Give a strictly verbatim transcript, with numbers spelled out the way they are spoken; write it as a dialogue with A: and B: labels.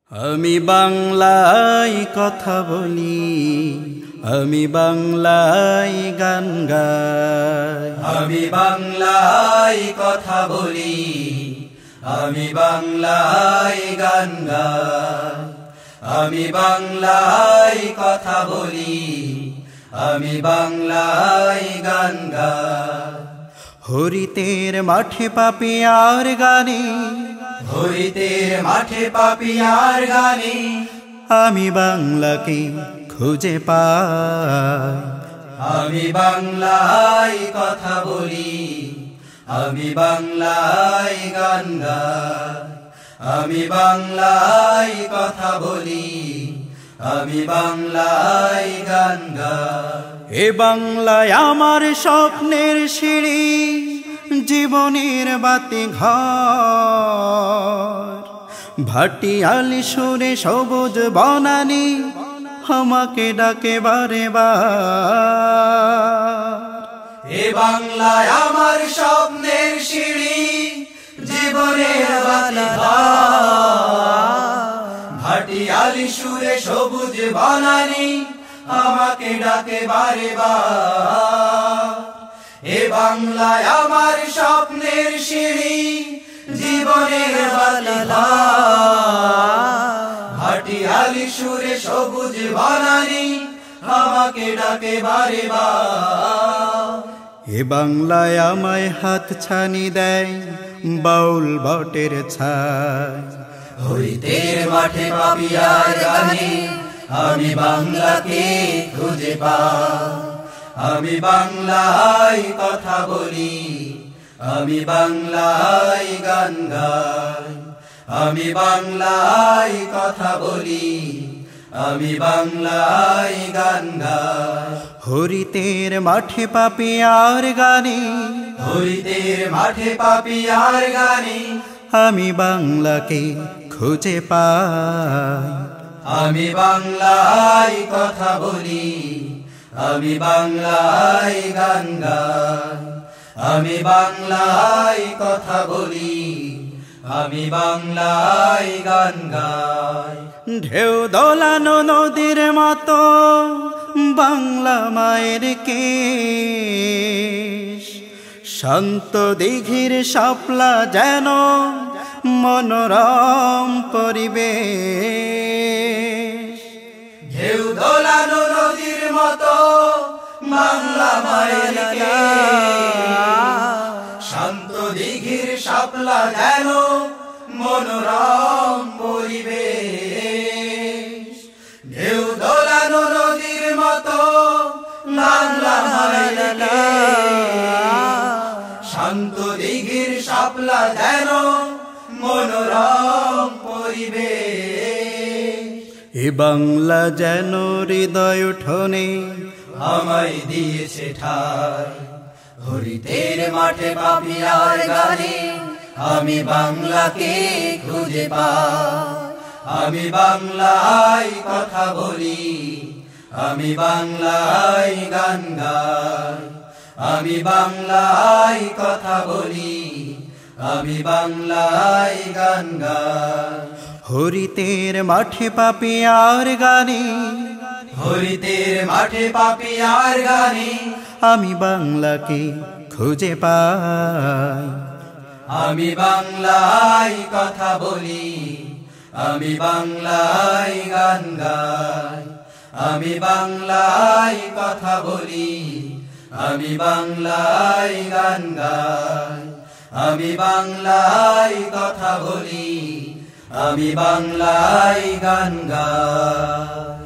A: আমি বাংলায় কথা বলি, আমি বাংলায় গান গাই।
B: আমি বাংলায় কথা বলি, আমি বাংলায় গান গাই। আমি বাংলায় কথা বলি, আমি বাংলায় গান গাই।
A: হরিতের মাঠে পাপিয়ার গানে,
B: হরিতের মাঠে পাপিয়ার গানে
A: আমি বাংলাকে খুঁজে পাই।
B: আমি বাংলায় কথা বলি, আমি বাংলায় গান গাই। আমি বাংলায় কথা বলি, আমি বাংলায় গান গাই।
A: এ বাংলায় আমার স্বপ্নের সিঁড়ি, জীবনের বাতি ঘর। ভাটিয়ালি সুরে সবুজ বনানি আমাকে ডাকে বারে বার।
B: এ বাংলায় আমার স্বপ্নের সিঁড়ি, জীবনের বাতি ঘর। ভাটিয়ালি সুরে সবুজ বনানি আমাকে ডাকে বারে বার। এ বাংলায় আমার স্বপ্নের সিঁড়ি, জীবনের বাতি ঘর। ভাটিয়ালি সুরে সবুজ বনানি আমাকে ডাকে বারে বার।
A: এ বাংলায় আমায় হাত ছানি দেয় বাউল বটের ছায়।
B: হরিতের মাঠে পাপিয়ার গানে আমি বাংলাকে খুঁজে পাই। আমি বাংলায় কথা বলি, আমি বাংলায় গান গাই। আমি বাংলায় কথা বলি, আমি বাংলায় গান গাই।
A: হরিতের মাঠে পাপিয়ার গানে,
B: হরিতের মাঠে পাপিয়ার গানে
A: আমি বাংলাকে খুঁজে পাই।
B: আমি বাংলায় কথা বলি, আমি বাংলায় গান গাই। আমি বাংলায় কথা বলি, আমি বাংলায় গান গাই।
A: ঢেউ দোলানো নদীর মতো বাংলা মায়ের কেশ। শান্ত দিঘির শাপলা যেন মনোরম পরিবেশ।
B: ঢেউ দোলানো নদীর মতো বাংলা মায়ের কেশ। শান্ত দিঘির শাপলা যেন মনোরম পরিবেশ। ঢেউ দোলানো নদীর মতো বাংলা মায়ের কেশ। শান্ত দিঘির শাপলা যেন মনোরম পরিবেশ।
A: এ বাংলা যেন হৃদয় উঠোনে
B: আমায় দিয়েছে ঠাই। হরিতের মাঠে পাপিয়ার গানে আমি বাংলাকে খুঁজে পাই। আমি বাংলায় কথা বলি, আমি বাংলায় গান গাই। আমি বাংলায় কথা বলি, আমি বাংলায় গান গাই।
A: হরিতের মাঠে পাপিয়ার গানে,
B: হরিতের মাঠে পাপিয়ার গানে
A: আমি বাংলাকে খুঁজে পাই।
B: আমি বাংলায় কথা বলি, আমি বাংলায় গান গাই। আমি বাংলায় কথা বলি, আমি বাংলায় গান গাই। আমি বাংলায় কথা বলি, আমি বাংলায় গান গাই।